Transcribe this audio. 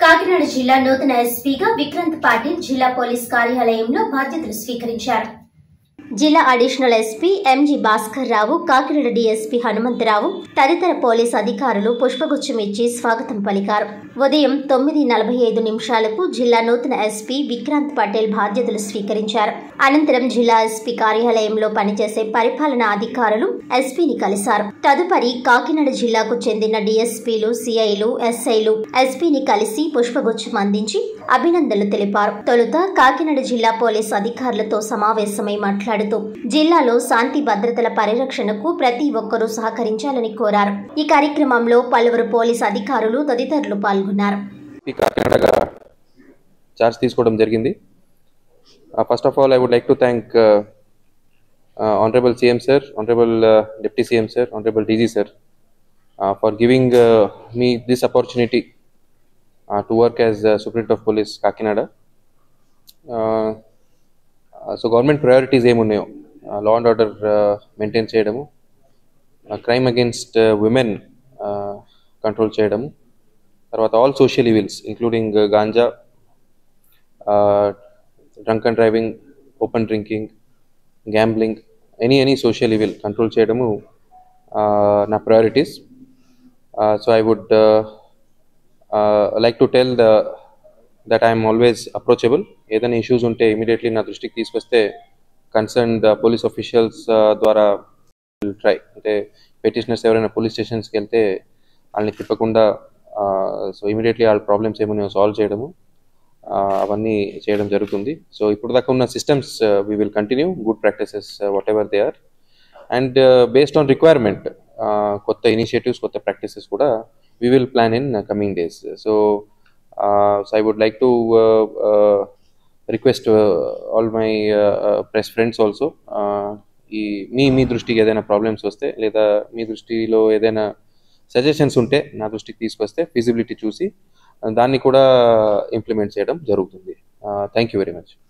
కాకినాడ జిల్లా నూతన ఎస్పీగా విక్రాంత్ పాటిల్ జిల్లా పోలీస్ కార్యాలయంలో బాధ్యతలు స్వీకరించారు. జిల్లా additional SP MG Bhaskar Rao, Kakinada DSP Hanumantharao తదితర పోలీస్ అధికారులు పుష్పగుచ్చం ఇచ్చి స్వాగతం పలికారు. ఉదయం 9:45 జిల్లా నూతన ఎస్పీ విక్రాంత్ పటేల్ బాధ్యతలు స్వీకరించారు. అనంతరం జిల్లా ఎస్పీ కార్యాలయంలో పనిచేసే పరిపాలనా అధికారులు ఎస్పీని కలిశారు. తదుపరి కాకినాడ జిల్లాకు చెందిన డీఎస్పీలు, సిఐలు, ఎస్ఐలు ఎస్పీని కలిసి పుష్పగుచ్చం అందించి అభినందనలు తెలిపారు. తొలుత కాకినాడ జిల్లా పోలీస్ అధికారులతో సమావేశమై మాట్లాడుతూ జిల్లాలో శాంతి భద్రతల పరిరక్షణకు ప్రతి ఒక్కరూ సహకరించాలని కోరారు. ఈ కార్యక్రమంలో పలువురు పోలీస్ అధికారులు తదితరులు పాల్గొన్నారు. కాకినాడగా చార్జ్ తీసుకోవడం జరిగింది. First of all, I would like to thank Honorable CM sir, Honorable Deputy CM sir, Honorable DG sir for giving me this opportunity to work as Superintendent of Police Kakinada. So government priorities ఏమున్నాయో law and order maintain చేయడము, crime against women control చేయడము, తర్వాత all social evils including ganja, drunk and driving, open drinking, gambling, any social evil control చేయడము నా priorities. So I would like to tell that I am always approachable. ఏదైనా issues ఉంటే immediately నా దృష్టికి తీసుకొస్తే concerned police officials ద్వారా try, అంటే petitioners ఎవరైనా పోలీస్ స్టేషన్స్కి వెళ్తే వాళ్ళని తిప్పకుండా సో ఇమీడియట్లీ వాళ్ళ ప్రాబ్లమ్స్ ఏమైనా సాల్వ్ చేయడము, అవన్నీ చేయడం జరుగుతుంది. సో ఇప్పుడు దాకా ఉన్న systems we will continue, good practices whatever they are, and based on requirement కొత్త ఇనిషియేటివ్స్, కొత్త ప్రాక్టీసెస్ కూడా we will plan in coming days. So I would like to request all my press friends also, మీ దృష్టికి ఏదైనా problems వస్తే లేదా మీ దృష్టిలో ఏదైనా సజెషన్స్ ఉంటే నా దృష్టికి తీసుకొస్తే ఫీజిబిలిటీ చూసి దాన్ని కూడా ఇంప్లిమెంట్ చేయడం జరుగుతుంది. Thank you very much.